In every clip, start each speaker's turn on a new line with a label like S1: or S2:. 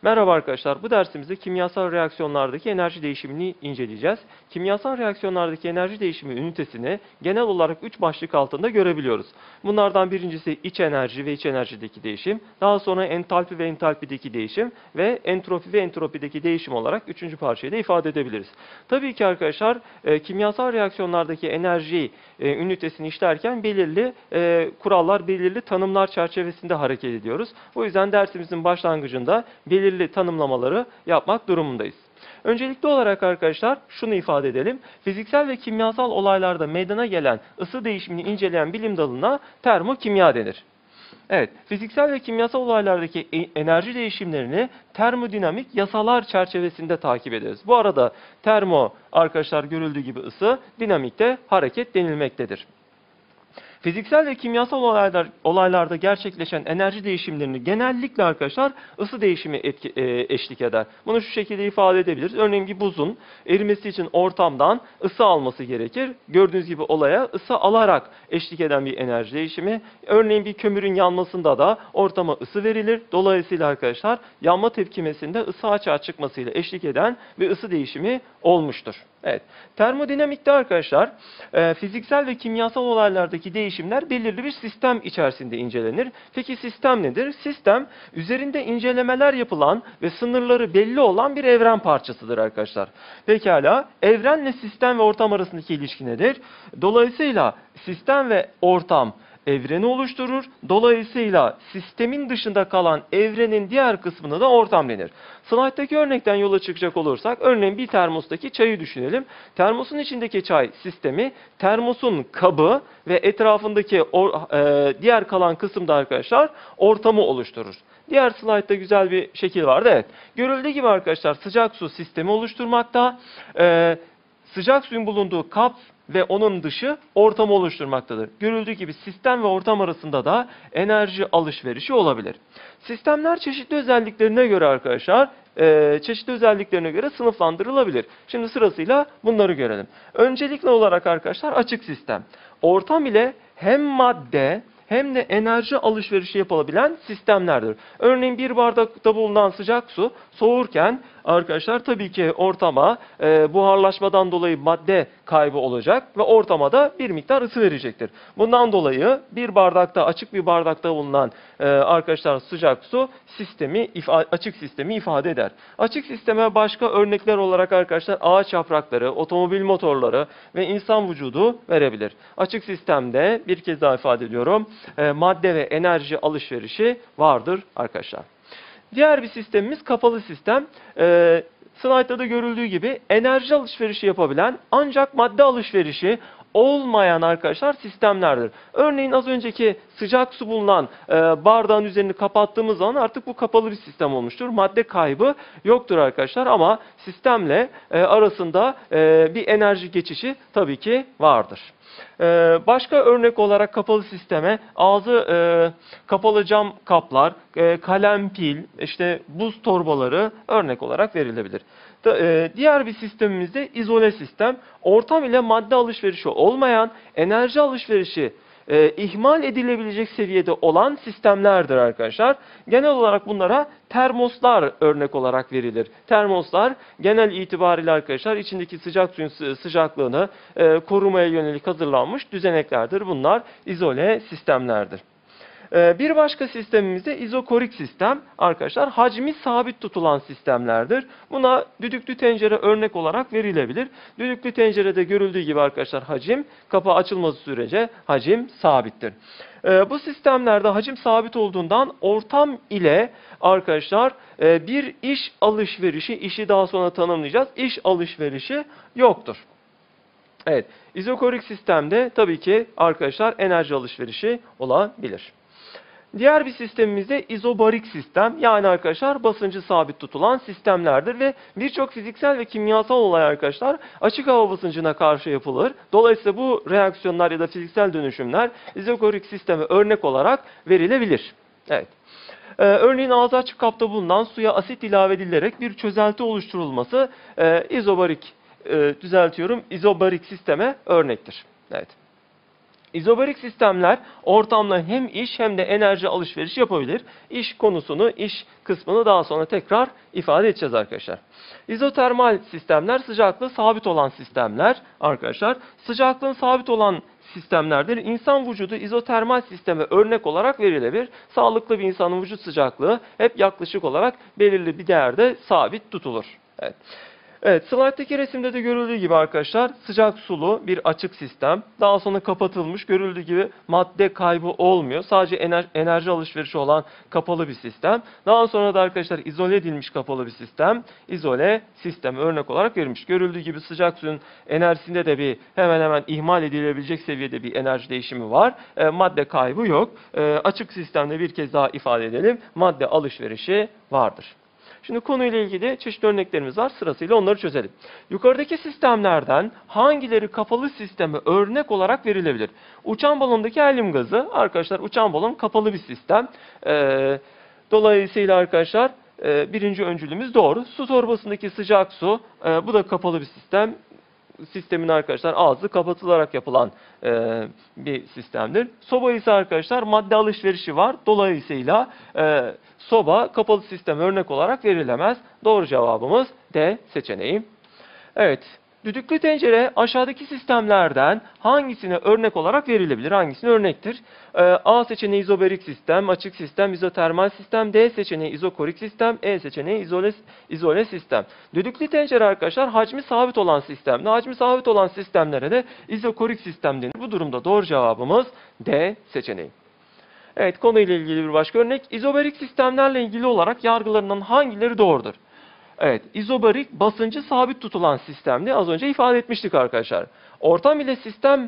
S1: Merhaba arkadaşlar, bu dersimizde kimyasal reaksiyonlardaki enerji değişimini inceleyeceğiz. Kimyasal reaksiyonlardaki enerji değişimi ünitesini genel olarak 3 başlık altında görebiliyoruz. Bunlardan birincisi iç enerji ve iç enerjideki değişim, daha sonra entalpi ve entalpideki değişim ve entropi ve entropideki değişim olarak 3. parçayı da ifade edebiliriz. Tabii ki arkadaşlar kimyasal reaksiyonlardaki enerji ünitesini işlerken belirli kurallar, belirli tanımlar çerçevesinde hareket ediyoruz. O yüzden dersimizin başlangıcında belirli tanımlamaları yapmak durumundayız. Öncelikli olarak arkadaşlar şunu ifade edelim. Fiziksel ve kimyasal olaylarda meydana gelen ısı değişimini inceleyen bilim dalına termokimya denir. Evet, fiziksel ve kimyasal olaylardaki enerji değişimlerini termodinamik yasalar çerçevesinde takip ederiz. Bu arada termo arkadaşlar görüldüğü gibi ısı, dinamikte hareket denilmektedir. Fiziksel ve kimyasal olaylarda gerçekleşen enerji değişimlerini genellikle arkadaşlar ısı değişimi eşlik eder. Bunu şu şekilde ifade edebiliriz. Örneğin bir buzun erimesi için ortamdan ısı alması gerekir. Gördüğünüz gibi olaya ısı alarak eşlik eden bir enerji değişimi. Örneğin bir kömürün yanmasında da ortama ısı verilir. Dolayısıyla arkadaşlar yanma tepkimesinde ısı açığa çıkmasıyla eşlik eden bir ısı değişimi olmuştur. Evet. Termodinamikte arkadaşlar fiziksel ve kimyasal olaylardaki değişimler belirli bir sistem içerisinde incelenir. Peki sistem nedir? Sistem üzerinde incelemeler yapılan ve sınırları belli olan bir evren parçasıdır arkadaşlar. Pekala evrenle sistem ve ortam arasındaki ilişki nedir? Dolayısıyla sistem ve ortam evreni oluşturur. Dolayısıyla sistemin dışında kalan evrenin diğer kısmına da ortam denir. Slayttaki örnekten yola çıkacak olursak, örneğin bir termostaki çayı düşünelim. Termosun içindeki çay sistemi, termosun kabı ve etrafındaki diğer kalan kısımda arkadaşlar ortamı oluşturur. Diğer slaytta güzel bir şekil vardı. Evet. Görüldüğü gibi arkadaşlar sıcak su sistemi oluşturmakta. Sıcak suyun bulunduğu kap ve onun dışı ortamı oluşturmaktadır. Görüldüğü gibi sistem ve ortam arasında da enerji alışverişi olabilir. Sistemler çeşitli özelliklerine göre arkadaşlar, sınıflandırılabilir. Şimdi sırasıyla bunları görelim. Öncelikli olarak arkadaşlar açık sistem. Ortam ile hem madde hem de enerji alışverişi yapılabilen sistemlerdir. Örneğin bir bardakta bulunan sıcak su soğurken arkadaşlar tabii ki ortama buharlaşmadan dolayı madde kaybı olacak ve ortama da bir miktar ısı verecektir. Bundan dolayı bir bardakta, açık bir bardakta bulunan arkadaşlar sıcak su açık sistemi ifade eder. Açık sisteme başka örnekler olarak arkadaşlar ağaç yaprakları, otomobil motorları ve insan vücudu verebilir. Açık sistemde bir kez daha ifade ediyorum, madde ve enerji alışverişi vardır arkadaşlar. Diğer bir sistemimiz kapalı sistem. Slaytta da görüldüğü gibi enerji alışverişi yapabilen ancak madde alışverişi olmayan arkadaşlar sistemlerdir. Örneğin az önceki sıcak su bulunan bardağın üzerini kapattığımız zaman artık bu kapalı bir sistem olmuştur. Madde kaybı yoktur arkadaşlar ama sistemle arasında bir enerji geçişi tabii ki vardır. Başka örnek olarak kapalı sisteme ağzı kapalı cam kaplar, kalem pil, işte buz torbaları örnek olarak verilebilir. Diğer bir sistemimizde izole sistem. Ortam ile madde alışverişi olmayan, enerji alışverişi ihmal edilebilecek seviyede olan sistemlerdir arkadaşlar. Genel olarak bunlara termoslar örnek olarak verilir. Termoslar genel itibariyle arkadaşlar içindeki sıcak suyun sıcaklığını korumaya yönelik hazırlanmış düzeneklerdir. Bunlar izole sistemlerdir. Bir başka sistemimiz de izokorik sistem arkadaşlar. Hacmi sabit tutulan sistemlerdir. Buna düdüklü tencere örnek olarak verilebilir. Düdüklü tencerede görüldüğü gibi arkadaşlar hacim, kapağı açılması sürece hacim sabittir. Bu sistemlerde hacim sabit olduğundan ortam ile arkadaşlar bir iş alışverişi, işi daha sonra tanımlayacağız, iş alışverişi yoktur. Evet, izokorik sistemde tabii ki arkadaşlar enerji alışverişi olabilir. Diğer bir sistemimiz de izobarik sistem, yani arkadaşlar basıncı sabit tutulan sistemlerdir ve birçok fiziksel ve kimyasal olay arkadaşlar açık hava basıncına karşı yapılır. Dolayısıyla bu reaksiyonlar ya da fiziksel dönüşümler izobarik sisteme örnek olarak verilebilir. Evet. Örneğin ağzı açık kapta bulunan suya asit ilave edilerek bir çözelti oluşturulması izobarik sisteme örnektir. Evet. İzobarik sistemler ortamla hem iş hem de enerji alışverişi yapabilir. İş konusunu, iş kısmını daha sonra tekrar ifade edeceğiz arkadaşlar. İzotermal sistemler sıcaklığı sabit olan sistemler arkadaşlar. Sıcaklığın sabit olan sistemlerdir. İnsan vücudu izotermal sisteme örnek olarak verilebilir. Sağlıklı bir insanın vücut sıcaklığı hep yaklaşık olarak belirli bir değerde sabit tutulur. Evet. Evet, slayttaki resimde de görüldüğü gibi arkadaşlar sıcak sulu bir açık sistem. Daha sonra kapatılmış. Görüldüğü gibi madde kaybı olmuyor. Sadece enerji alışverişi olan kapalı bir sistem. Daha sonra da arkadaşlar izole edilmiş kapalı bir sistem. İzole sistem örnek olarak verilmiş. Görüldüğü gibi sıcak suyun enerjisinde de bir hemen hemen ihmal edilebilecek seviyede bir enerji değişimi var. Madde kaybı yok. Açık sistemde bir kez daha ifade edelim. Madde alışverişi vardır. Şimdi konuyla ilgili çeşitli örneklerimiz var. Sırasıyla onları çözelim. Yukarıdaki sistemlerden hangileri kapalı sisteme örnek olarak verilebilir? Uçan balondaki helyum gazı. Arkadaşlar uçan balon kapalı bir sistem. Dolayısıyla arkadaşlar birinci öncülümüz doğru. Su torbasındaki sıcak su. Bu da kapalı bir sistem. Sistemin arkadaşlar ağzı kapatılarak yapılan bir sistemdir. Soba ise arkadaşlar madde alışverişi var. Dolayısıyla soba kapalı sistem örnek olarak verilemez. Doğru cevabımız D seçeneği. Evet. Düdüklü tencere aşağıdaki sistemlerden hangisine örnek olarak verilebilir? Hangisine örnektir? A seçeneği izobarik sistem, açık sistem, izotermal sistem, D seçeneği izokorik sistem, E seçeneği izole sistem. Düdüklü tencere arkadaşlar hacmi sabit olan sistemde. Hacmi sabit olan sistemlere de izokorik sistem denir. Bu durumda doğru cevabımız D seçeneği. Evet, konuyla ilgili bir başka örnek. İzobarik sistemlerle ilgili olarak yargılarından hangileri doğrudur? Evet, izobarik basıncı sabit tutulan sistemdi. Az önce ifade etmiştik arkadaşlar. Ortam ile sistem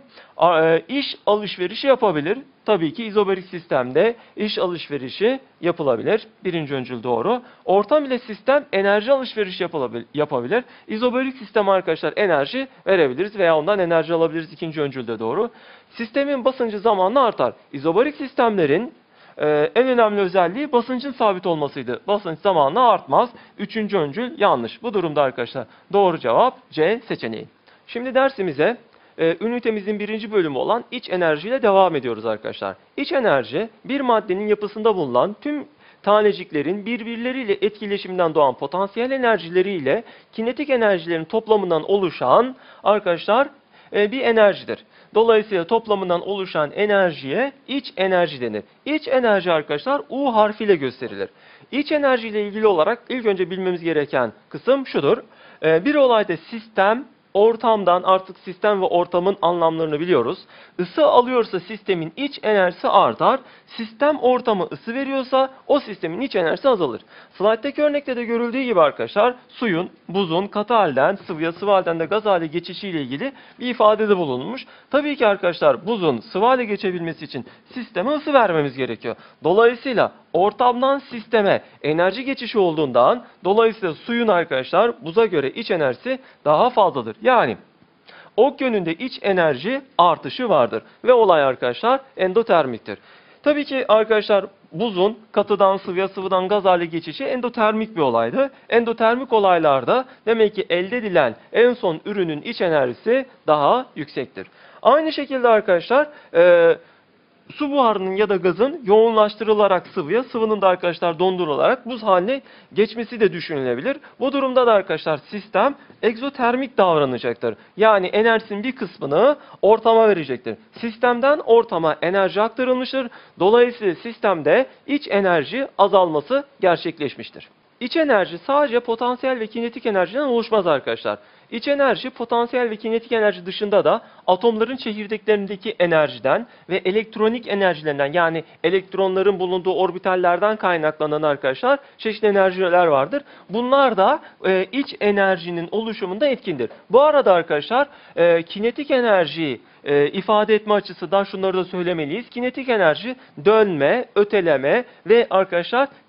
S1: iş alışverişi yapabilir. Tabii ki izobarik sistemde iş alışverişi yapılabilir. Birinci öncül doğru. Ortam ile sistem enerji alışverişi yapabilir. İzobarik sistem arkadaşlar enerji verebiliriz veya ondan enerji alabiliriz. İkinci öncül de doğru. Sistemin basıncı zamanla artar. İzobarik sistemlerin en önemli özelliği basıncın sabit olmasıydı. Basınç zamanla artmaz. Üçüncü öncül yanlış. Bu durumda arkadaşlar doğru cevap C seçeneği. Şimdi dersimize ünitemizin birinci bölümü olan iç enerjiyle devam ediyoruz arkadaşlar. İç enerji bir maddenin yapısında bulunan tüm taneciklerin birbirleriyle etkileşiminden doğan potansiyel enerjileriyle kinetik enerjilerin toplamından oluşan arkadaşlar bir enerjidir. Dolayısıyla toplamından oluşan enerjiye iç enerji denir. İç enerji arkadaşlar U harfiyle gösterilir. İç enerji ile ilgili olarak ilk önce bilmemiz gereken kısım şudur. Bir olayda sistem ortamdan, artık sistem ve ortamın anlamlarını biliyoruz. Isı alıyorsa sistemin iç enerjisi artar. Sistem ortama ısı veriyorsa o sistemin iç enerjisi azalır. Slayttaki örnekte de görüldüğü gibi arkadaşlar suyun, buzun katı halden sıvıya, sıvı halden de gaz hale geçişiyle ilgili bir ifadede bulunmuş. Tabii ki arkadaşlar buzun sıvı hale geçebilmesi için sisteme ısı vermemiz gerekiyor. Dolayısıyla ortamdan sisteme enerji geçişi olduğundan dolayısıyla suyun arkadaşlar buza göre iç enerjisi daha fazladır. Yani ok yönünde iç enerji artışı vardır. Ve olay arkadaşlar endotermiktir. Tabii ki arkadaşlar buzun katıdan sıvıya, sıvıdan gaz hale geçişi endotermik bir olaydı. Endotermik olaylarda demek ki elde edilen en son ürünün iç enerjisi daha yüksektir. Aynı şekilde arkadaşlar su buharının ya da gazın yoğunlaştırılarak sıvıya, sıvının da arkadaşlar dondurularak buz haline geçmesi de düşünülebilir. Bu durumda da arkadaşlar sistem egzotermik davranacaktır. Yani enerjisinin bir kısmını ortama verecektir. Sistemden ortama enerji aktarılmıştır. Dolayısıyla sistemde iç enerji azalması gerçekleşmiştir. İç enerji sadece potansiyel ve kinetik enerjiden oluşmaz arkadaşlar. İç enerji, potansiyel ve kinetik enerji dışında da atomların çekirdeklerindeki enerjiden ve elektronik enerjilerinden yani elektronların bulunduğu orbitallerden kaynaklanan arkadaşlar çeşitli enerjiler vardır. Bunlar da iç enerjinin oluşumunda etkindir. Bu arada arkadaşlar kinetik enerjiyi ifade etme açısından şunları da söylemeliyiz. Kinetik enerji dönme, öteleme ve arkadaşlar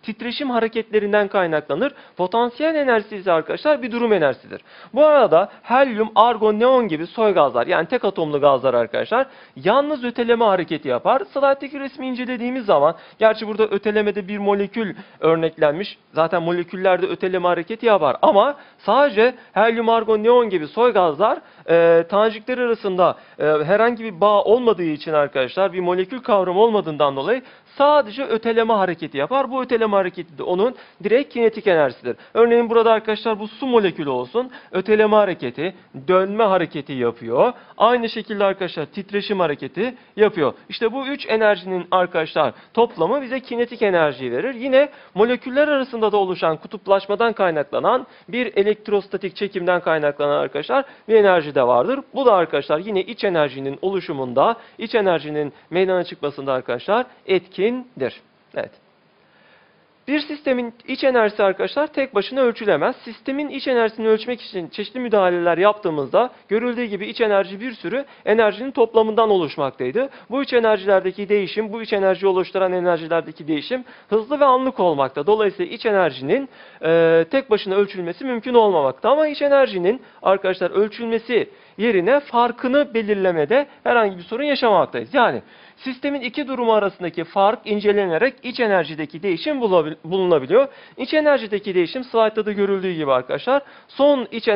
S1: titreşim hareketlerinden kaynaklanır. Potansiyel enerjisi ise arkadaşlar bir durum enerjisidir. Bu arada helyum, argon, neon gibi soy gazlar, yani tek atomlu gazlar arkadaşlar yalnız öteleme hareketi yapar. Slayttaki resmi incelediğimiz zaman, gerçi burada ötelemede bir molekül örneklenmiş. Zaten moleküllerde öteleme hareketi yapar ama sadece helyum, argon, neon gibi soy gazlar tanecikler arasında herhangi bir bağ olmadığı için arkadaşlar, bir molekül kavramı olmadığından dolayı sadece öteleme hareketi yapar. Bu öteleme hareketi de onun direkt kinetik enerjisidir. Örneğin burada arkadaşlar bu su molekülü olsun. Öteleme hareketi, dönme hareketi yapıyor. Aynı şekilde arkadaşlar titreşim hareketi yapıyor. İşte bu üç enerjinin arkadaşlar toplamı bize kinetik enerjiyi verir. Yine moleküller arasında da oluşan kutuplaşmadan kaynaklanan bir elektrostatik çekimden kaynaklanan arkadaşlar bir enerji de vardır. Bu da arkadaşlar yine iç enerjinin oluşumunda, iç enerjinin meydana çıkmasında arkadaşlar etkindir. Evet. Bir sistemin iç enerjisi arkadaşlar tek başına ölçülemez. Sistemin iç enerjisini ölçmek için çeşitli müdahaleler yaptığımızda görüldüğü gibi iç enerji bir sürü enerjinin toplamından oluşmaktaydı. Bu iç enerjilerdeki değişim, bu iç enerjiyi oluşturan enerjilerdeki değişim hızlı ve anlık olmakta. Dolayısıyla iç enerjinin tek başına ölçülmesi mümkün olmamakta. Ama iç enerjinin arkadaşlar ölçülmesi yerine farkını belirlemede herhangi bir sorun yaşamamaktayız. Yani sistemin iki durumu arasındaki fark incelenerek iç enerjideki değişim bulunabiliyor. İç enerjideki değişim slaytta da görüldüğü gibi arkadaşlar son iç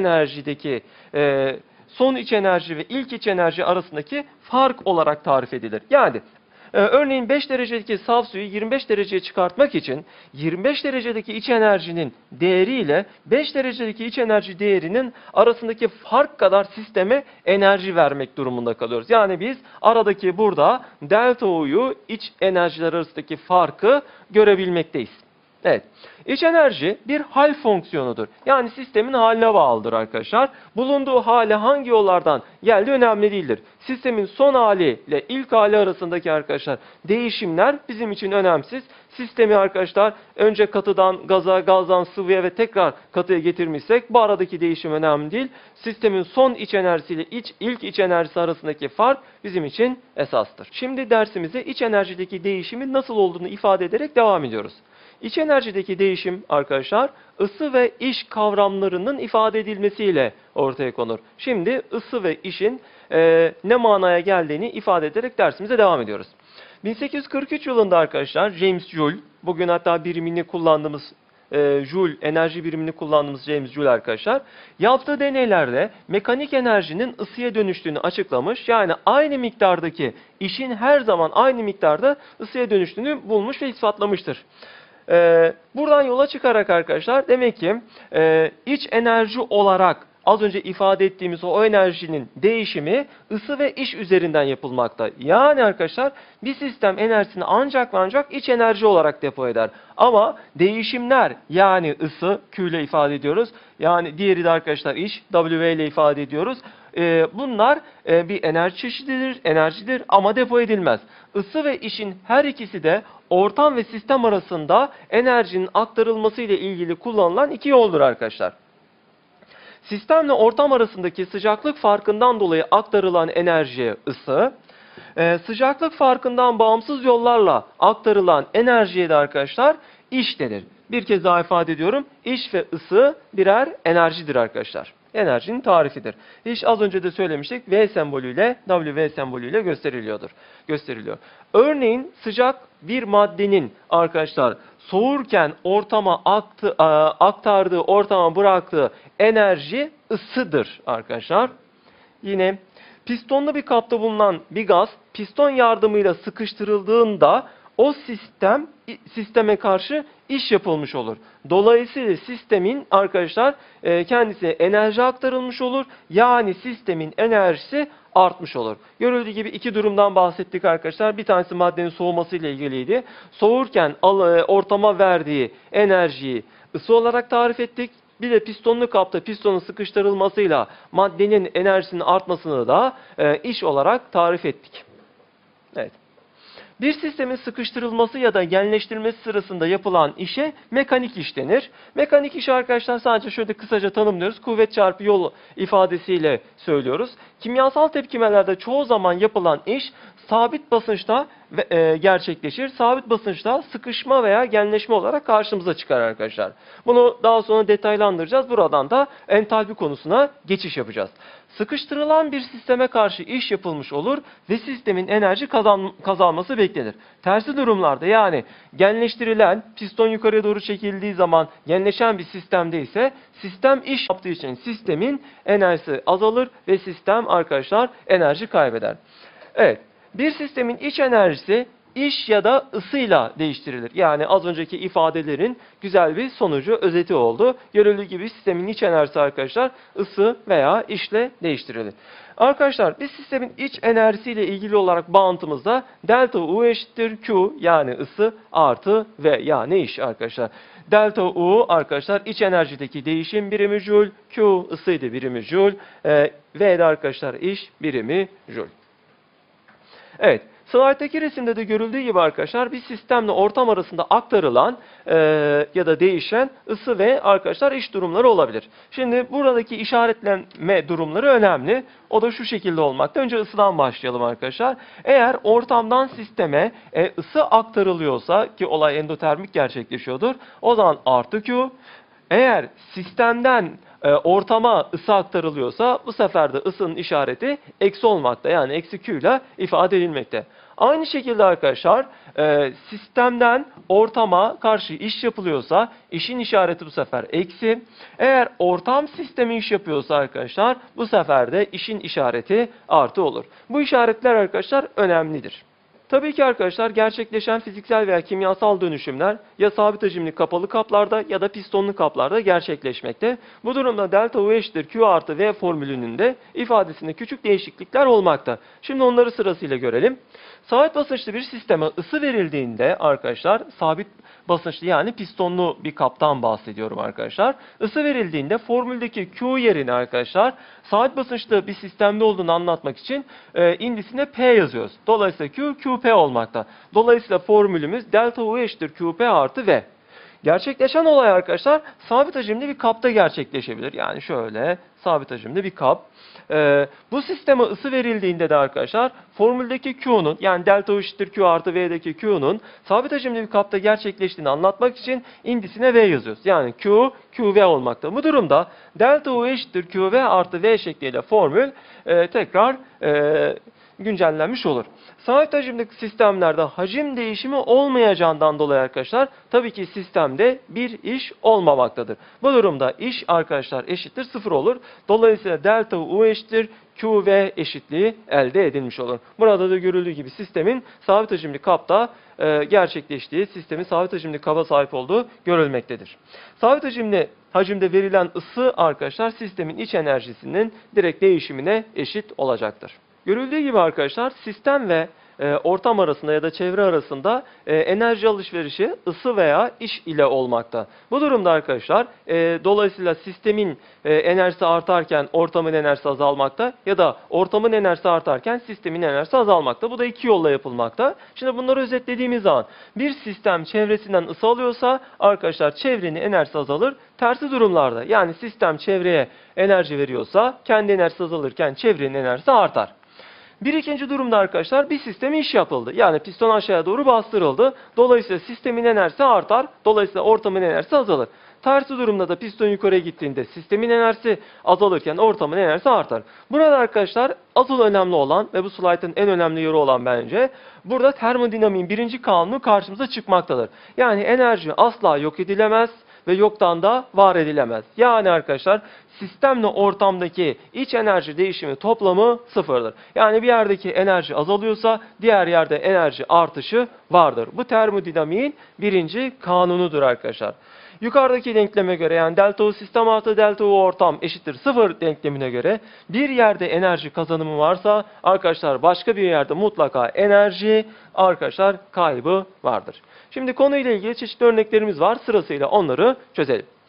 S1: enerji ve ilk iç enerji arasındaki fark olarak tarif edilir. Yani örneğin 5 derecedeki saf suyu 25 dereceye çıkartmak için 25 derecedeki iç enerjinin değeri ile 5 derecedeki iç enerji değerinin arasındaki fark kadar sisteme enerji vermek durumunda kalıyoruz. Yani biz aradaki burada delta U'yu, iç enerjiler arasındaki farkı görebilmekteyiz. Evet. İç enerji bir hal fonksiyonudur. Yani sistemin haline bağlıdır arkadaşlar. Bulunduğu hale hangi yollardan geldiği önemli değildir. Sistemin son hali ile ilk hali arasındaki arkadaşlar değişimler bizim için önemsiz. Sistemi arkadaşlar önce katıdan gaza, gazdan sıvıya ve tekrar katıya getirmişsek bu aradaki değişim önemli değil. Sistemin son iç enerjisi ile ilk iç enerjisi arasındaki fark bizim için esastır. Şimdi dersimize iç enerjideki değişimin nasıl olduğunu ifade ederek devam ediyoruz. İç enerjideki değişim arkadaşlar ısı ve iş kavramlarının ifade edilmesiyle ortaya konur. Şimdi ısı ve işin ne manaya geldiğini ifade ederek dersimize devam ediyoruz. 1843 yılında arkadaşlar James Joule, bugün hatta birimini kullandığımız Joule, enerji birimini kullandığımız James Joule arkadaşlar, yaptığı deneylerde mekanik enerjinin ısıya dönüştüğünü açıklamış. Yani aynı miktardaki işin her zaman aynı miktarda ısıya dönüştüğünü bulmuş ve ispatlamıştır. Buradan yola çıkarak arkadaşlar demek ki iç enerji olarak az önce ifade ettiğimiz o enerjinin değişimi ısı ve iş üzerinden yapılmakta. Yani arkadaşlar bir sistem enerjisini ancak ve ancak iç enerji olarak depo eder. Ama değişimler yani ısı Q ile ifade ediyoruz. Yani diğeri de arkadaşlar iş W ile ifade ediyoruz. Bunlar bir enerjidir ama depo edilmez. Isı ve işin her ikisi de ortam ve sistem arasında enerjinin aktarılması ile ilgili kullanılan iki yoldur arkadaşlar. Sistemle ortam arasındaki sıcaklık farkından dolayı aktarılan enerjiye ısı, sıcaklık farkından bağımsız yollarla aktarılan enerjiye de arkadaşlar iş denir. Bir kez daha ifade ediyorum. İş ve ısı birer enerjidir arkadaşlar. Enerjinin tarifidir. İş az önce de söylemiştik. V sembolüyle, W sembolüyle gösteriliyor. Örneğin sıcak bir maddenin arkadaşlar soğurken ortama aktardığı, ortama bıraktığı enerji ısıdır arkadaşlar. Yine pistonlu bir kapta bulunan bir gaz piston yardımıyla sıkıştırıldığında o sisteme karşı iş yapılmış olur. Dolayısıyla sistemin arkadaşlar kendisine enerji aktarılmış olur. Yani sistemin enerjisi artmış olur. Görüldüğü gibi iki durumdan bahsettik arkadaşlar. Bir tanesi maddenin soğuması ile ilgiliydi. Soğurken ortama verdiği enerjiyi ısı olarak tarif ettik. Bir de pistonlu kapta pistonun sıkıştırılmasıyla maddenin enerjisinin artmasını da iş olarak tarif ettik. Evet. Bir sistemin sıkıştırılması ya da genleştirilmesi sırasında yapılan işe mekanik iş denir. Mekanik iş arkadaşlar sadece şöyle kısaca tanımlıyoruz. Kuvvet çarpı yol ifadesiyle söylüyoruz. Kimyasal tepkimelerde çoğu zaman yapılan iş sabit basınçta gerçekleşir. Sabit basınçta sıkışma veya genleşme olarak karşımıza çıkar arkadaşlar. Bunu daha sonra detaylandıracağız. Buradan da entalpi konusuna geçiş yapacağız. Sıkıştırılan bir sisteme karşı iş yapılmış olur ve sistemin enerji kazanması beklenir. Tersi durumlarda, yani genleştirilen, piston yukarıya doğru çekildiği zaman genleşen bir sistemde ise sistem iş yaptığı için sistemin enerjisi azalır ve sistem arkadaşlar enerji kaybeder. Evet, bir sistemin iç enerjisi iş ya da ısıyla değiştirilir. Yani az önceki ifadelerin güzel bir sonucu, özeti oldu. Görüldüğü gibi sistemin iç enerjisi arkadaşlar ısı veya işle değiştirilir. Arkadaşlar biz sistemin iç enerjisiyle ilgili olarak bağıntımızda delta U eşittir Q, yani ısı artı V, yani iş arkadaşlar. Delta U arkadaşlar iç enerjideki değişim birimi Joule, Q ısıydı birimi Joule, V de arkadaşlar iş birimi Joule. Evet, slayttaki resimde de görüldüğü gibi arkadaşlar bir sistemle ortam arasında aktarılan ya da değişen ısı ve arkadaşlar iş durumları olabilir. Şimdi buradaki işaretleme durumları önemli. O da şu şekilde olmakta. Önce ısıdan başlayalım arkadaşlar. Eğer ortamdan sisteme ısı aktarılıyorsa, ki olay endotermik gerçekleşiyordur, o zaman artı Q. Eğer sistemden ortama ısı aktarılıyorsa bu sefer de ısının işareti eksi olmakta. Yani eksi Q ile ifade edilmekte. Aynı şekilde arkadaşlar sistemden ortama karşı iş yapılıyorsa işin işareti bu sefer eksi. Eğer ortam sistemi iş yapıyorsa arkadaşlar bu sefer de işin işareti artı olur. Bu işaretler arkadaşlar önemlidir. Tabii ki arkadaşlar gerçekleşen fiziksel veya kimyasal dönüşümler ya sabit hacimli kapalı kaplarda ya da pistonlu kaplarda gerçekleşmekte. Bu durumda delta U eşittir Q artı V formülünün de ifadesinde küçük değişiklikler olmakta. Şimdi onları sırasıyla görelim. Sabit basınçlı bir sisteme ısı verildiğinde arkadaşlar, sabit basınçlı yani pistonlu bir kaptan bahsediyorum arkadaşlar. Isı verildiğinde formüldeki Q yerine arkadaşlar sabit basınçlı bir sistemde olduğunu anlatmak için indisine P yazıyoruz. Dolayısıyla Q, QP olmakta. Dolayısıyla formülümüz delta U eşittir QP artı V. Gerçekleşen olay arkadaşlar sabit hacimli bir kapta gerçekleşebilir. Yani şöyle sabit hacimli bir kap. Bu sisteme ısı verildiğinde de arkadaşlar formüldeki Q'nun, yani delta U eşittir Q artı V'deki Q'nun sabit hacimli bir kapta gerçekleştiğini anlatmak için indisine V yazıyoruz. Yani Q, QV olmakta. Bu durumda delta U eşittir QV artı V şekliyle formül tekrar güncellenmiş olur. Sabit hacimli sistemlerde hacim değişimi olmayacağından dolayı arkadaşlar tabii ki sistemde bir iş olmamaktadır. Bu durumda iş arkadaşlar eşittir 0 olur. Dolayısıyla delta U eşittir QV eşitliği elde edilmiş olur. Burada da görüldüğü gibi sistemin sabit hacimli kapta gerçekleştiği, sistemin sabit hacimli kaba sahip olduğu görülmektedir. Sabit hacimde verilen ısı arkadaşlar sistemin iç enerjisinin direkt değişimine eşit olacaktır. Görüldüğü gibi arkadaşlar sistem ve ortam arasında ya da çevre arasında enerji alışverişi ısı veya iş ile olmakta. Bu durumda arkadaşlar dolayısıyla sistemin enerjisi artarken ortamın enerjisi azalmakta ya da ortamın enerjisi artarken sistemin enerjisi azalmakta. Bu da iki yolla yapılmakta. Şimdi bunları özetlediğimiz zaman bir sistem çevresinden ısı alıyorsa arkadaşlar çevrenin enerjisi azalır. Tersi durumlarda, yani sistem çevreye enerji veriyorsa kendi enerjisi azalırken çevrenin enerjisi artar. Bir ikinci durumda arkadaşlar bir sisteme iş yapıldı. Yani piston aşağıya doğru bastırıldı. Dolayısıyla sistemin enerjisi artar. Dolayısıyla ortamın enerjisi azalır. Tersi durumda da piston yukarıya gittiğinde sistemin enerjisi azalırken ortamın enerjisi artar. Burada arkadaşlar asıl önemli olan ve bu slaytın en önemli yeri olan bence burada termodinamiğin birinci kanunu karşımıza çıkmaktadır. Yani enerji asla yok edilemez ve yoktan da var edilemez. Yani arkadaşlar sistemle ortamdaki iç enerji değişimi toplamı sıfırdır. Yani bir yerdeki enerji azalıyorsa diğer yerde enerji artışı vardır. Bu termodinamiğin birinci kanunudur arkadaşlar. Yukarıdaki denkleme göre, yani delta U sistem artı delta U ortam eşittir 0 denklemine göre bir yerde enerji kazanımı varsa arkadaşlar başka bir yerde mutlaka enerji arkadaşlar kaybı vardır. Şimdi konuyla ilgili çeşitli örneklerimiz var. Sırasıyla onları çözelim.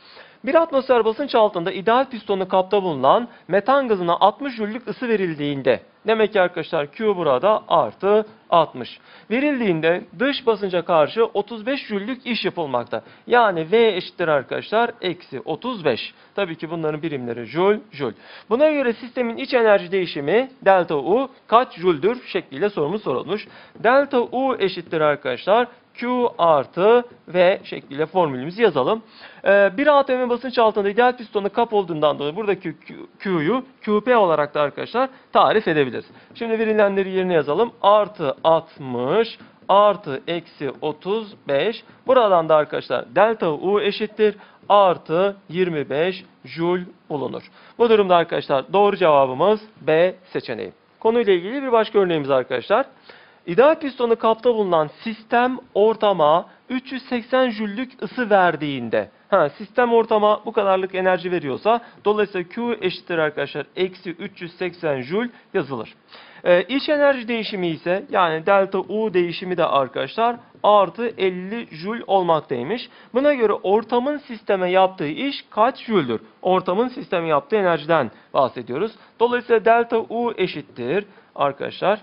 S1: Bir atmosfer basınç altında ideal pistonlu kapta bulunan metan gazına 60 jüllük ısı verildiğinde, demek ki arkadaşlar Q burada artı 60. Verildiğinde dış basınca karşı 35 jüllük iş yapılmakta. Yani V eşittir arkadaşlar eksi 35. Tabii ki bunların birimleri joule, joule. Buna göre sistemin iç enerji değişimi delta U kaç jüldür şekliyle sorumuz sorulmuş. Delta U eşittir arkadaşlar Q artı V şekliyle formülümüzü yazalım. Bir atm basınç altında ideal pistonu kap olduğundan dolayı buradaki Q'yu QP olarak da arkadaşlar tarif edebiliriz. Şimdi verilenleri yerine yazalım. Artı 60 artı eksi 35. Buradan da arkadaşlar delta U eşittir artı 25 Joule bulunur. Bu durumda arkadaşlar doğru cevabımız B seçeneği. Konuyla ilgili bir başka örneğimiz arkadaşlar. İdeal pistonu kapta bulunan sistem ortama 380 jüllük ısı verdiğinde, sistem ortama bu kadarlık enerji veriyorsa, dolayısıyla Q eşittir arkadaşlar eksi 380 jül yazılır. İç enerji değişimi ise yani delta U değişimi de arkadaşlar artı 50 jül olmaktaymış. Buna göre ortamın sisteme yaptığı iş kaç jüldür? Ortamın sisteme yaptığı enerjiden bahsediyoruz. Dolayısıyla delta U eşittir arkadaşlar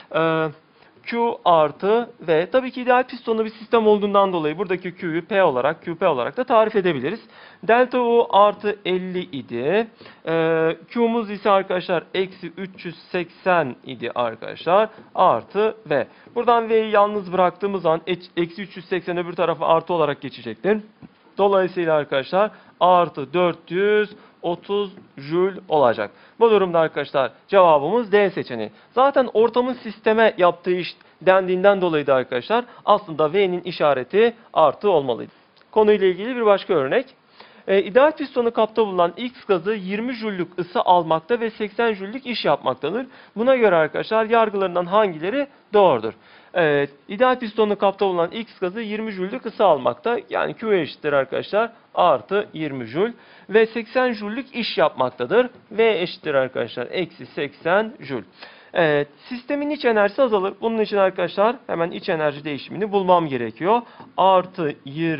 S1: Q artı V. Tabii ki ideal pistonlu bir sistem olduğundan dolayı buradaki Q'yu P olarak, QP olarak da tarif edebiliriz. Delta U artı 50 idi. Q'muz ise arkadaşlar eksi 380 idi arkadaşlar. Artı V. Buradan V'yi yalnız bıraktığımız zaman eksi 380 öbür tarafa artı olarak geçecektir. Dolayısıyla arkadaşlar artı 430 jül olacak. Bu durumda arkadaşlar cevabımız D seçeneği. Zaten ortamın sisteme yaptığı iş dendiğinden dolayı da arkadaşlar aslında V'nin işareti artı olmalıydı. Konuyla ilgili bir başka örnek. İdeal pistonu kapta bulunan X gazı 20 jüllük ısı almakta ve 80 jüllük iş yapmaktadır. Buna göre arkadaşlar yargılarından hangileri doğrudur? Evet, ideal pistonu kapta bulunan X gazı 20 jüllük ısı almakta. Yani Q eşittir arkadaşlar artı 20 jül ve 80 jüllük iş yapmaktadır. V eşittir arkadaşlar eksi 80 jül. Evet, sistemin iç enerjisi azalır. Bunun için arkadaşlar hemen iç enerji değişimini bulmam gerekiyor. Artı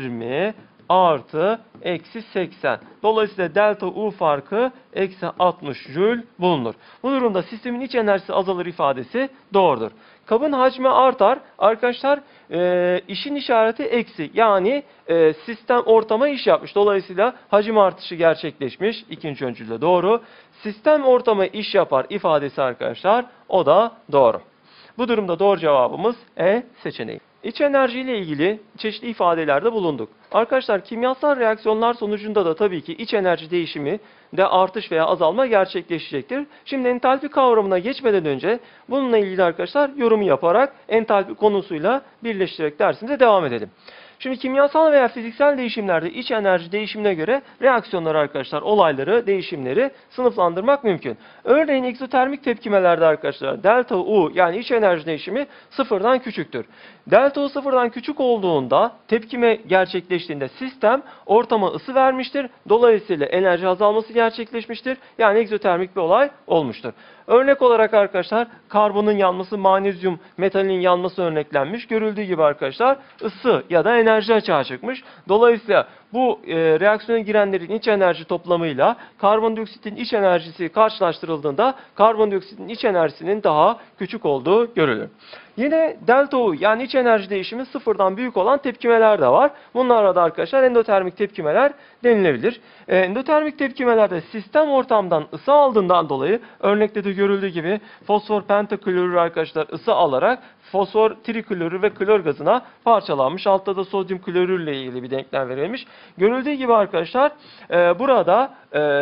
S1: 20 artı eksi 80. Dolayısıyla delta U farkı eksi 60 jül bulunur. Bu durumda sistemin iç enerjisi azalır ifadesi doğrudur. Kabın hacmi artar. Arkadaşlar işin işareti eksi. Yani sistem ortama iş yapmış. Dolayısıyla hacim artışı gerçekleşmiş. İkinci öncülde doğru. Sistem ortama iş yapar ifadesi arkadaşlar o da doğru. Bu durumda doğru cevabımız E seçeneği. İç enerji ile ilgili çeşitli ifadelerde bulunduk. Arkadaşlar kimyasal reaksiyonlar sonucunda da tabii ki iç enerji değişimi de artış veya azalma gerçekleşecektir. Şimdi entalpi kavramına geçmeden önce bununla ilgili arkadaşlar yorumu yaparak entalpi konusuyla birleştirerek dersimize devam edelim. Şimdi kimyasal veya fiziksel değişimlerde iç enerji değişimine göre reaksiyonları arkadaşlar, olayları, değişimleri sınıflandırmak mümkün. Örneğin egzotermik tepkimelerde arkadaşlar delta U yani iç enerji değişimi sıfırdan küçüktür. Delta U sıfırdan küçük olduğunda tepkime gerçekleştiğinde sistem ortama ısı vermiştir. Dolayısıyla enerji azalması gerçekleşmiştir. Yani egzotermik bir olay olmuştur. Örnek olarak arkadaşlar karbonun yanması, magnezyum metalinin yanması örneklenmiş. Görüldüğü gibi arkadaşlar ısı ya da enerji açığa çıkmış. Dolayısıyla bu reaksiyona girenlerin iç enerji toplamıyla karbondioksitin iç enerjisi karşılaştırıldığında karbondioksitin iç enerjisinin daha küçük olduğu görülür. Yine delta U yani iç enerji değişimi sıfırdan büyük olan tepkimeler de var. Bunlara da arkadaşlar endotermik tepkimeler denilebilir. Endotermik tepkimelerde sistem ortamdan ısı aldığından dolayı örnekte de görüldüğü gibi fosfor pentaklorür arkadaşlar ısı alarak fosfor triklorür ve klor gazına parçalanmış. Altta da sodyum klorürle ilgili bir denklem verilmiş. Görüldüğü gibi arkadaşlar burada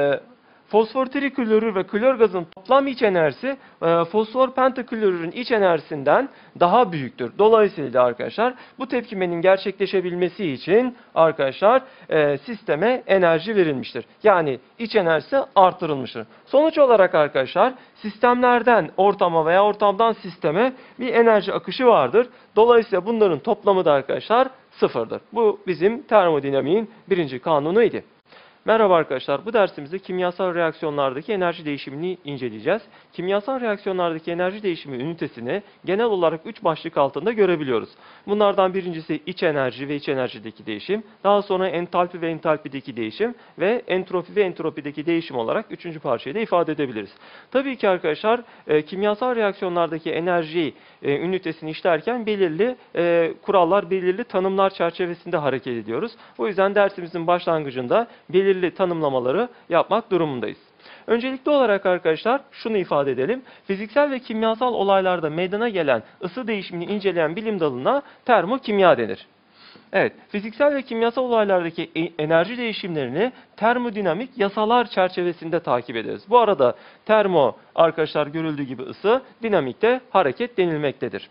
S1: fosfor triklorür ve klor gazın toplam iç enerjisi fosfor pentaklorürün iç enerjisinden daha büyüktür. Dolayısıyla arkadaşlar bu tepkimenin gerçekleşebilmesi için arkadaşlar sisteme enerji verilmiştir. Yani iç enerjisi artırılmıştır. Sonuç olarak arkadaşlar sistemlerden ortama veya ortamdan sisteme bir enerji akışı vardır. Dolayısıyla bunların toplamı da arkadaşlar sıfırdır. Bu bizim termodinamiğin birinci kanunuydu. Merhaba arkadaşlar, bu dersimizde kimyasal reaksiyonlardaki enerji değişimini inceleyeceğiz. Kimyasal reaksiyonlardaki enerji değişimi ünitesini genel olarak 3 başlık altında görebiliyoruz. Bunlardan birincisi iç enerji ve iç enerjideki değişim, daha sonra entalpi ve entalpideki değişim ve entropi ve entropideki değişim olarak 3. parçayı da ifade edebiliriz. Tabii ki arkadaşlar kimyasal reaksiyonlardaki enerji ünitesini işlerken belirli kurallar, belirli tanımlar çerçevesinde hareket ediyoruz. O yüzden dersimizin başlangıcında belirli tanımlamaları yapmak durumundayız. Öncelikli olarak arkadaşlar şunu ifade edelim. Fiziksel ve kimyasal olaylarda meydana gelen ısı değişimini inceleyen bilim dalına termokimya denir. Evet, fiziksel ve kimyasal olaylardaki enerji değişimlerini termodinamik yasalar çerçevesinde takip ederiz. Bu arada termo arkadaşlar görüldüğü gibi ısı, dinamikte hareket denilmektedir.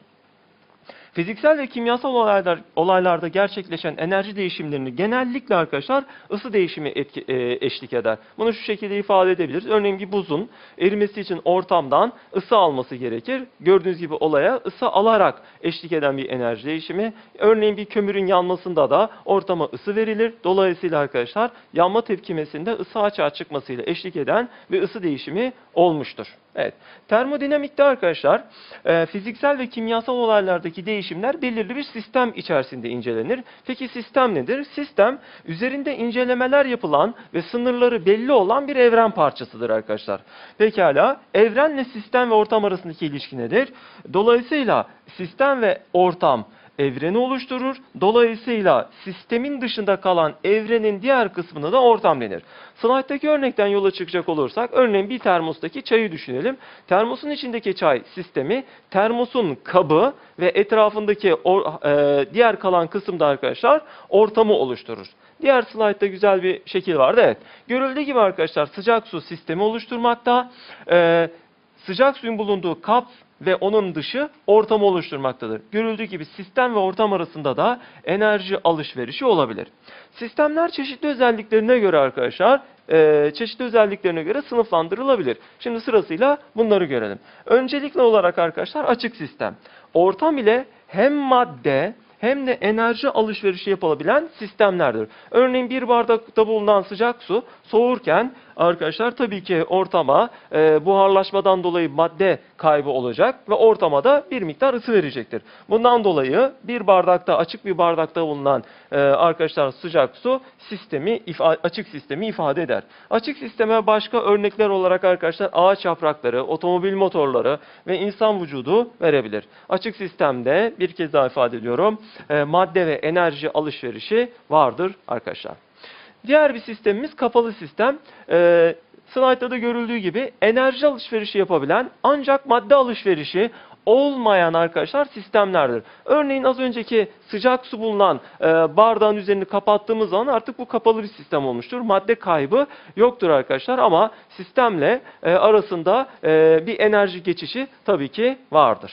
S1: Fiziksel ve kimyasal olaylarda gerçekleşen enerji değişimlerini genellikle arkadaşlar ısı değişimi eşlik eder. Bunu şu şekilde ifade edebiliriz. Örneğin bir buzun erimesi için ortamdan ısı alması gerekir. Gördüğünüz gibi olaya ısı alarak eşlik eden bir enerji değişimi. Örneğin bir kömürün yanmasında da ortama ısı verilir. Dolayısıyla arkadaşlar yanma tepkimesinde ısı açığa çıkmasıyla eşlik eden bir ısı değişimi olmuştur. Evet. Termodinamikte arkadaşlar fiziksel ve kimyasal olaylardaki değişimler belirli bir sistem içerisinde incelenir. Peki sistem nedir? Sistem üzerinde incelemeler yapılan ve sınırları belli olan bir evren parçasıdır arkadaşlar. Pekala evrenle sistem ve ortam arasındaki ilişki nedir? Dolayısıyla sistem ve ortam evreni oluşturur. Dolayısıyla sistemin dışında kalan evrenin diğer kısmına da ortam denir. Slayttaki örnekten yola çıkacak olursak, örneğin bir termostaki çayı düşünelim. Termosun içindeki çay sistemi, termosun kabı ve etrafındaki diğer kalan kısımda arkadaşlar ortamı oluşturur. Diğer slaytta güzel bir şekil vardı. Evet. Görüldüğü gibi arkadaşlar sıcak su sistemi oluşturmakta. Sıcak suyun bulunduğu kap ve onun dışı ortamı oluşturmaktadır. Görüldüğü gibi sistem ve ortam arasında da enerji alışverişi olabilir. Sistemler çeşitli özelliklerine göre arkadaşlar, sınıflandırılabilir. Şimdi sırasıyla bunları görelim. Öncelikli olarak arkadaşlar açık sistem. Ortam ile hem madde hem de enerji alışverişi yapılabilen sistemlerdir. Örneğin bir bardakta bulunan sıcak su soğurken arkadaşlar tabii ki ortama buharlaşmadan dolayı madde kaybı olacak ve ortama da bir miktar ısı verecektir. Bundan dolayı bir bardakta, açık bir bardakta bulunan arkadaşlar sıcak su açık sistemi ifade eder. Açık sisteme başka örnekler olarak arkadaşlar ağaç yaprakları, otomobil motorları ve insan vücudu verebilir. Açık sistemde bir kez daha ifade ediyorum, madde ve enerji alışverişi vardır arkadaşlar. Diğer bir sistemimiz kapalı sistem. Slaytta da görüldüğü gibi enerji alışverişi yapabilen ancak madde alışverişi olmayan arkadaşlar sistemlerdir. Örneğin az önceki sıcak su bulunan bardağın üzerini kapattığımız zaman artık bu kapalı bir sistem olmuştur. Madde kaybı yoktur arkadaşlar ama sistemle arasında bir enerji geçişi tabii ki vardır.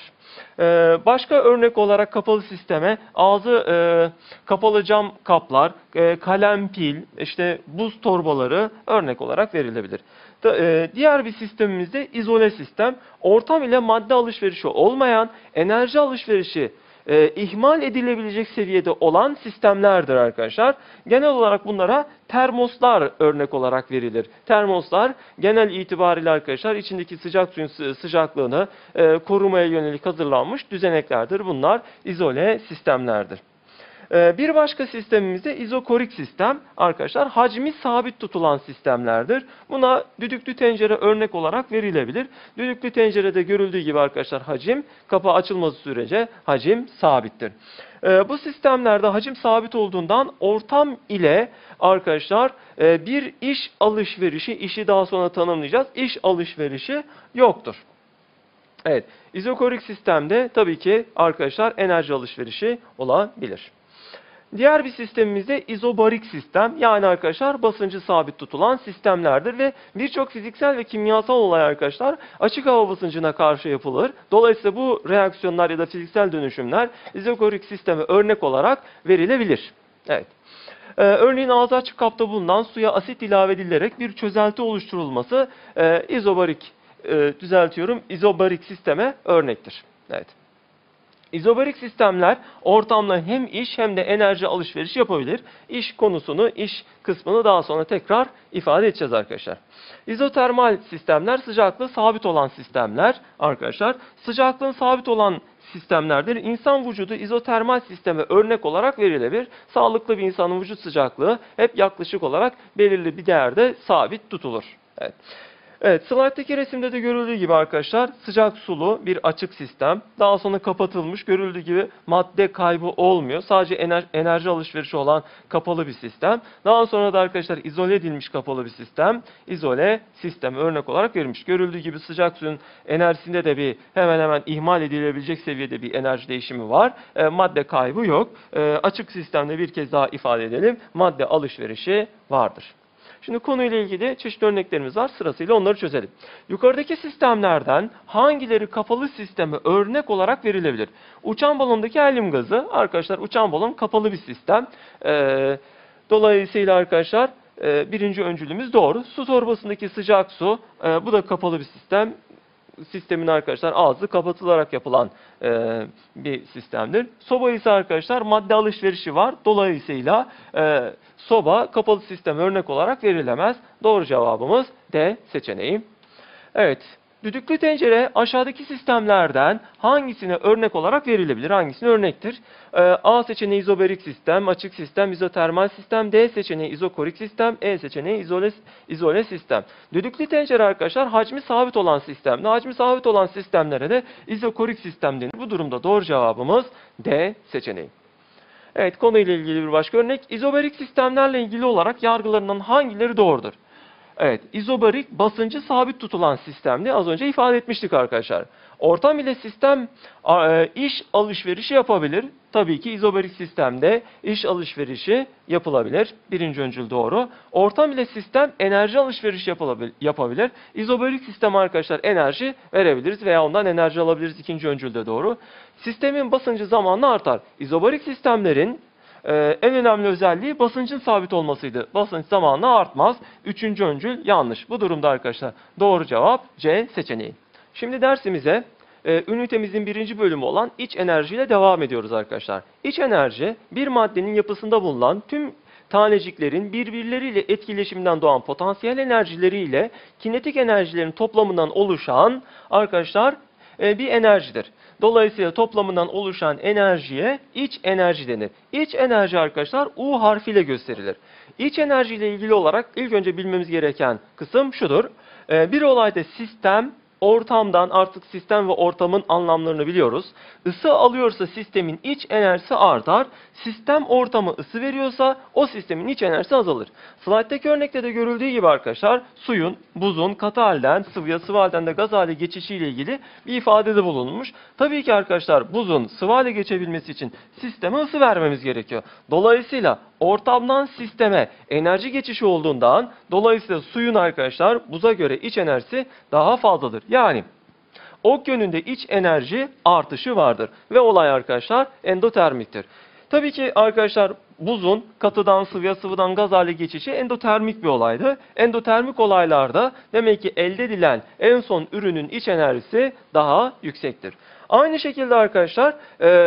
S1: Başka örnek olarak kapalı sisteme ağzı kapalı cam kaplar, kalem pil, işte buz torbaları örnek olarak verilebilir. Diğer bir sistemimizde izole sistem. Ortam ile madde alışverişi olmayan, enerji alışverişi ihmal edilebilecek seviyede olan sistemlerdir arkadaşlar. Genel olarak bunlara termoslar örnek olarak verilir. Termoslar genel itibariyle arkadaşlar içindeki sıcak suyun sıcaklığını korumaya yönelik hazırlanmış düzeneklerdir. Bunlar izole sistemlerdir. Bir başka sistemimiz de izokorik sistem arkadaşlar hacmi sabit tutulan sistemlerdir. Buna düdüklü tencere örnek olarak verilebilir. Düdüklü tencerede görüldüğü gibi arkadaşlar hacim kapağı açılması sürece hacim sabittir. Bu sistemlerde hacim sabit olduğundan ortam ile arkadaşlar bir iş alışverişi, işi daha sonra tanımlayacağız, iş alışverişi yoktur. Evet, izokorik sistemde tabii ki arkadaşlar enerji alışverişi olabilir. Diğer bir sistemimiz de izobarik sistem, yani arkadaşlar basıncı sabit tutulan sistemlerdir ve birçok fiziksel ve kimyasal olay arkadaşlar açık hava basıncına karşı yapılır. Dolayısıyla bu reaksiyonlar ya da fiziksel dönüşümler izobarik sisteme örnek olarak verilebilir. Evet. Örneğin ağzı açık kapta bulunan suya asit ilave edilerek bir çözelti oluşturulması izobarik sisteme örnektir. Evet. İzobarik sistemler ortamla hem iş hem de enerji alışverişi yapabilir. İş konusunu, iş kısmını daha sonra tekrar ifade edeceğiz arkadaşlar. İzotermal sistemler sıcaklığı sabit olan sistemler arkadaşlar. Sıcaklığın sabit olan sistemlerdir. İnsan vücudu izotermal sisteme örnek olarak verilebilir. Sağlıklı bir insanın vücut sıcaklığı hep yaklaşık olarak belirli bir değerde sabit tutulur. Evet. Evet, slayttaki resimde de görüldüğü gibi arkadaşlar sıcak sulu bir açık sistem. Daha sonra kapatılmış. Görüldüğü gibi madde kaybı olmuyor. Sadece enerji alışverişi olan kapalı bir sistem. Daha sonra da arkadaşlar izole edilmiş kapalı bir sistem. İzole sistem örnek olarak verilmiş. Görüldüğü gibi sıcak suyun enerjisinde de bir hemen hemen ihmal edilebilecek seviyede bir enerji değişimi var. Madde kaybı yok. Açık sistemde bir kez daha ifade edelim. Madde alışverişi vardır. Şimdi konuyla ilgili çeşitli örneklerimiz var. Sırasıyla onları çözelim. Yukarıdaki sistemlerden hangileri kapalı sisteme örnek olarak verilebilir? Uçan balondaki helyum gazı. Arkadaşlar uçan balon kapalı bir sistem. Dolayısıyla arkadaşlar birinci öncülümüz doğru. Su torbasındaki sıcak su. Bu da kapalı bir sistem. Sistemin arkadaşlar ağzı kapatılarak yapılan bir sistemdir. Soba ise arkadaşlar madde alışverişi var. Dolayısıyla soba kapalı sistem örnek olarak verilemez. Doğru cevabımız D seçeneği. Evet. Düdüklü tencere aşağıdaki sistemlerden hangisine örnek olarak verilebilir? Hangisine örnektir? A seçeneği izobarik sistem, açık sistem, izotermal sistem, D seçeneği izokorik sistem, E seçeneği izole sistem. Düdüklü tencere arkadaşlar hacmi sabit olan sistemde. Hacmi sabit olan sistemlere de izokorik sistem denir. Bu durumda doğru cevabımız D seçeneği. Evet, konuyla ilgili bir başka örnek. İzobarik sistemlerle ilgili olarak yargılarından hangileri doğrudur? Evet, izobarik basıncı sabit tutulan sistemdi. Az önce ifade etmiştik arkadaşlar. Ortam ile sistem iş alışverişi yapabilir. Tabii ki izobarik sistemde iş alışverişi yapılabilir. Birinci öncül doğru. Ortam ile sistem enerji alışverişi yapabilir. İzobarik sistem arkadaşlar enerji verebiliriz veya ondan enerji alabiliriz. İkinci öncül de doğru. Sistemin basıncı zamanla artar. İzobarik sistemlerin en önemli özelliği basıncın sabit olmasıydı. Basınç zamanla artmaz. Üçüncü öncül yanlış. Bu durumda arkadaşlar doğru cevap C seçeneği. Şimdi dersimize ünitemizin birinci bölümü olan iç enerjiyle devam ediyoruz arkadaşlar. İç enerji bir maddenin yapısında bulunan tüm taneciklerin birbirleriyle etkileşiminden doğan potansiyel enerjileriyle kinetik enerjilerin toplamından oluşan arkadaşlar bir enerjidir. Dolayısıyla toplamından oluşan enerjiye iç enerji denir. İç enerji arkadaşlar U harfiyle gösterilir. İç enerji ile ilgili olarak ilk önce bilmemiz gereken kısım şudur. Bir olayda sistem ortamdan, artık sistem ve ortamın anlamlarını biliyoruz. Isı alıyorsa sistemin iç enerjisi artar. Sistem ortama ısı veriyorsa o sistemin iç enerjisi azalır. Slayttaki örnekte de görüldüğü gibi arkadaşlar suyun, buzun katı halden sıvıya, sıvı halden de gaz hale geçişiyle ilgili bir ifadede bulunmuş. Tabii ki arkadaşlar buzun sıvı hale geçebilmesi için sisteme ısı vermemiz gerekiyor. Dolayısıyla ortamdan sisteme enerji geçişi olduğundan dolayısıyla suyun arkadaşlar buza göre iç enerjisi daha fazladır. Yani ok yönünde iç enerji artışı vardır. Ve olay arkadaşlar endotermiktir. Tabii ki arkadaşlar buzun katıdan sıvıya, sıvıdan gaz hale geçişi endotermik bir olaydı. Endotermik olaylarda demek ki elde edilen en son ürünün iç enerjisi daha yüksektir. Aynı şekilde arkadaşlar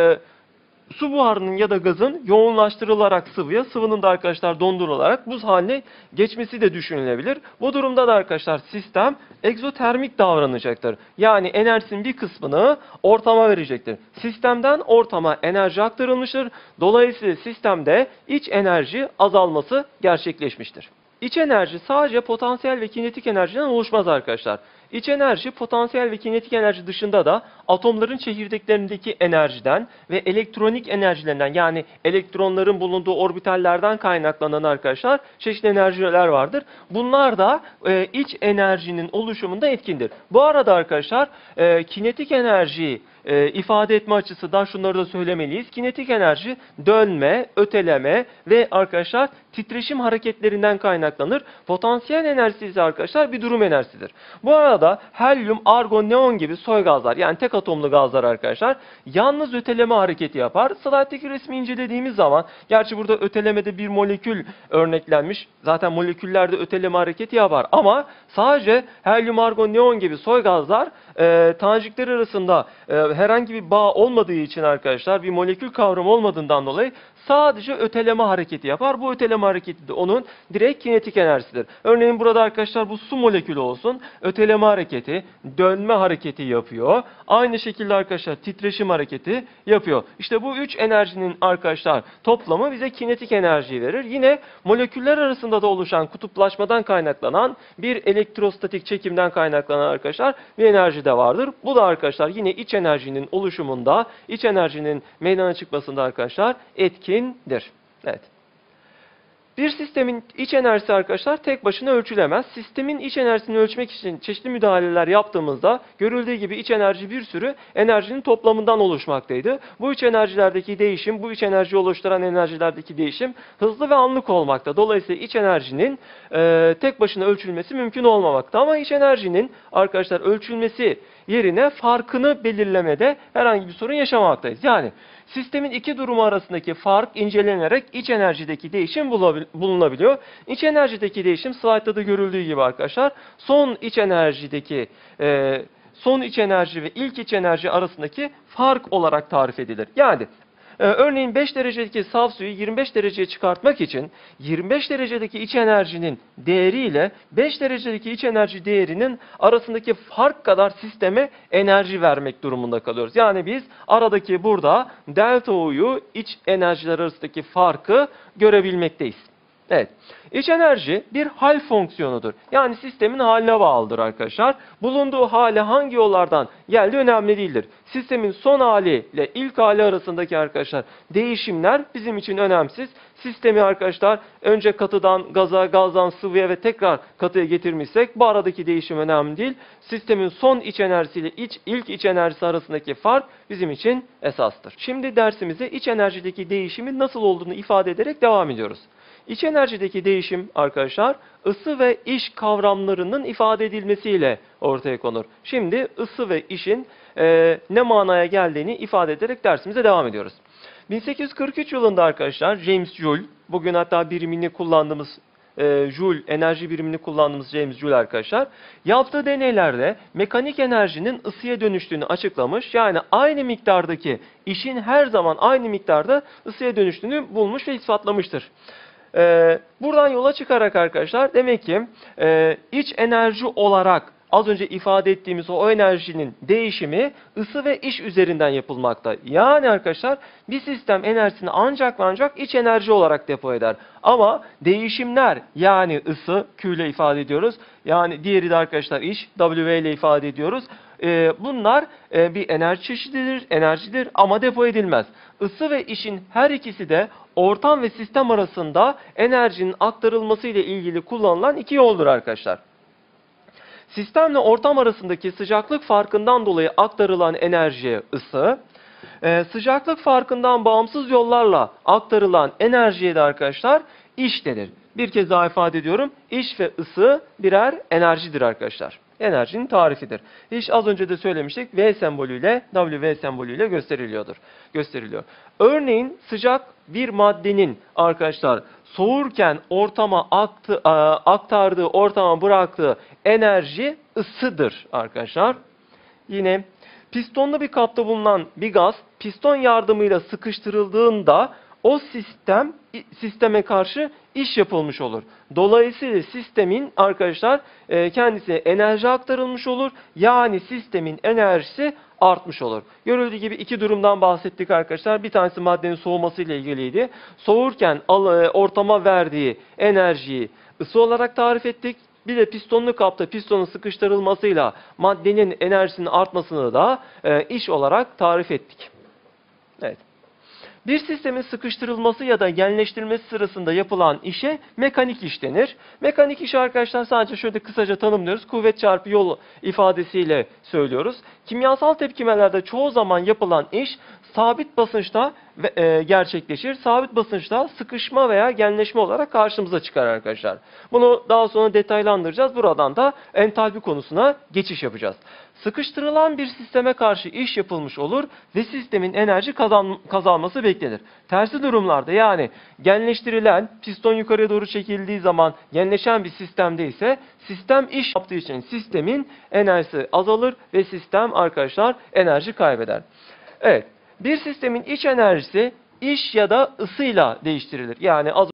S1: su buharının ya da gazın yoğunlaştırılarak sıvıya, sıvının da arkadaşlar dondurularak buz haline geçmesi de düşünülebilir. Bu durumda da arkadaşlar sistem egzotermik davranacaktır. Yani enerjisinin bir kısmını ortama verecektir. Sistemden ortama enerji aktarılmıştır. Dolayısıyla sistemde iç enerji azalması gerçekleşmiştir. İç enerji sadece potansiyel ve kinetik enerjiden oluşmaz arkadaşlar. İç enerji, potansiyel ve kinetik enerji dışında da atomların çekirdeklerindeki enerjiden ve elektronik enerjilerinden yani elektronların bulunduğu orbitallerden kaynaklanan arkadaşlar çeşitli enerjiler vardır. Bunlar da iç enerjinin oluşumunda etkindir. Bu arada arkadaşlar kinetik enerjiyi ifade etme açısından şunları da söylemeliyiz. Kinetik enerji dönme, öteleme ve arkadaşlar titreşim hareketlerinden kaynaklanır. Potansiyel enerjisi ise arkadaşlar bir durum enerjisidir. Bu arada helyum, argon, neon gibi soy gazlar, yani tek atomlu gazlar arkadaşlar yalnız öteleme hareketi yapar. Slayttaki resmi incelediğimiz zaman, gerçi burada ötelemede bir molekül örneklenmiş. Zaten moleküllerde öteleme hareketi yapar ama sadece helyum, argon, neon gibi soy gazlar tanecikler arasında herhangi bir bağ olmadığı için arkadaşlar, bir molekül kavramı olmadığından dolayı sadece öteleme hareketi yapar. Bu öteleme hareketi de onun direkt kinetik enerjisidir. Örneğin burada arkadaşlar bu su molekülü olsun, öteleme hareketi, dönme hareketi yapıyor. Aynı şekilde arkadaşlar titreşim hareketi yapıyor. İşte bu üç enerjinin arkadaşlar toplamı bize kinetik enerjiyi verir. Yine moleküller arasında da oluşan kutuplaşmadan kaynaklanan bir elektrostatik çekimden kaynaklanan arkadaşlar bir enerji de vardır. Bu da arkadaşlar yine iç enerjinin oluşumunda, iç enerjinin meydana çıkmasında arkadaşlar etkindir. Evet. Bir sistemin iç enerjisi arkadaşlar tek başına ölçülemez. Sistemin iç enerjisini ölçmek için çeşitli müdahaleler yaptığımızda görüldüğü gibi iç enerji bir sürü enerjinin toplamından oluşmaktaydı. Bu iç enerjilerdeki değişim, bu iç enerji oluşturan enerjilerdeki değişim hızlı ve anlık olmakta. Dolayısıyla iç enerjinin tek başına ölçülmesi mümkün olmamakta. Ama iç enerjinin arkadaşlar ölçülmesi yerine farkını belirlemede herhangi bir sorun yaşamamaktayız. Yani sistemin iki durumu arasındaki fark incelenerek iç enerjideki değişim bulunabiliyor. İç enerjideki değişim slaytta da görüldüğü gibi arkadaşlar son iç enerji ve ilk iç enerji arasındaki fark olarak tarif edilir. Yani örneğin 5 derecedeki saf suyu 25 dereceye çıkartmak için 25 derecedeki iç enerjinin değeri ile 5 derecedeki iç enerji değerinin arasındaki fark kadar sisteme enerji vermek durumunda kalıyoruz. Yani biz aradaki burada delta U'yu, iç enerjiler arasındaki farkı görebilmekteyiz. Evet. İç enerji bir hal fonksiyonudur. Yani sistemin haline bağlıdır arkadaşlar. Bulunduğu hale hangi yollardan geldiği önemli değildir. Sistemin son hali ile ilk hali arasındaki arkadaşlar değişimler bizim için önemsiz. Sistemi arkadaşlar önce katıdan gaza, gazdan sıvıya ve tekrar katıya getirmişsek bu aradaki değişim önemli değil. Sistemin son iç enerjisi ile ilk iç enerjisi arasındaki fark bizim için esastır. Şimdi dersimize iç enerjideki değişimin nasıl olduğunu ifade ederek devam ediyoruz. İç enerjideki değişim arkadaşlar ısı ve iş kavramlarının ifade edilmesiyle ortaya konur. Şimdi ısı ve işin ne manaya geldiğini ifade ederek dersimize devam ediyoruz. 1843 yılında arkadaşlar James Joule, bugün hatta birimini kullandığımız Joule, enerji birimini kullandığımız James Joule arkadaşlar, yaptığı deneylerde mekanik enerjinin ısıya dönüştüğünü açıklamış. Yani aynı miktardaki işin her zaman aynı miktarda ısıya dönüştüğünü bulmuş ve ispatlamıştır. Buradan yola çıkarak arkadaşlar demek ki iç enerji olarak az önce ifade ettiğimiz o enerjinin değişimi ısı ve iş üzerinden yapılmakta. Yani arkadaşlar bir sistem enerjisini ancak ve ancak iç enerji olarak depo eder. Ama değişimler yani ısı Q ile ifade ediyoruz. Yani diğeri de arkadaşlar iş W ile ifade ediyoruz. Bunlar bir enerji enerjidir ama depo edilmez. Isı ve işin her ikisi de ortam ve sistem arasında enerjinin aktarılması ile ilgili kullanılan iki yoldur arkadaşlar. Sistemle ortam arasındaki sıcaklık farkından dolayı aktarılan enerjiye ısı, sıcaklık farkından bağımsız yollarla aktarılan enerjiye de arkadaşlar iş denir. Bir kez daha ifade ediyorum. İş ve ısı birer enerjidir arkadaşlar. Enerjinin tarifidir. İş az önce de söylemiştik. V sembolüyle, W sembolüyle gösteriliyor. Örneğin sıcak bir maddenin arkadaşlar soğurken ortama aktardığı, ortama bıraktığı enerji ısıdır arkadaşlar. Yine pistonlu bir kapta bulunan bir gaz piston yardımıyla sıkıştırıldığında o sisteme karşı iş yapılmış olur. Dolayısıyla sistemin arkadaşlar kendisine enerji aktarılmış olur. Yani sistemin enerjisi artmış olur. Görüldüğü gibi iki durumdan bahsettik arkadaşlar. Bir tanesi maddenin soğuması ile ilgiliydi. Soğurken ortama verdiği enerjiyi ısı olarak tarif ettik. Bir de pistonlu kapta pistonun sıkıştırılmasıyla maddenin enerjisinin artmasını da iş olarak tarif ettik. Evet. Bir sistemin sıkıştırılması ya da genleştirilmesi sırasında yapılan işe mekanik iş denir. Mekanik iş arkadaşlar sadece şöyle kısaca tanımlıyoruz. Kuvvet çarpı yol ifadesiyle söylüyoruz. Kimyasal tepkimelerde çoğu zaman yapılan iş sabit basınçta gerçekleşir. Sabit basınçta sıkışma veya genleşme olarak karşımıza çıkar arkadaşlar. Bunu daha sonra detaylandıracağız. Buradan da entalpi konusuna geçiş yapacağız. Sıkıştırılan bir sisteme karşı iş yapılmış olur ve sistemin enerji kazanması beklenir. Tersi durumlarda, yani genleştirilen, piston yukarıya doğru çekildiği zaman genleşen bir sistemde ise sistem iş yaptığı için sistemin enerjisi azalır ve sistem arkadaşlar enerji kaybeder. Evet, bir sistemin iç enerjisi iş ya da ısıyla değiştirilir. Yani az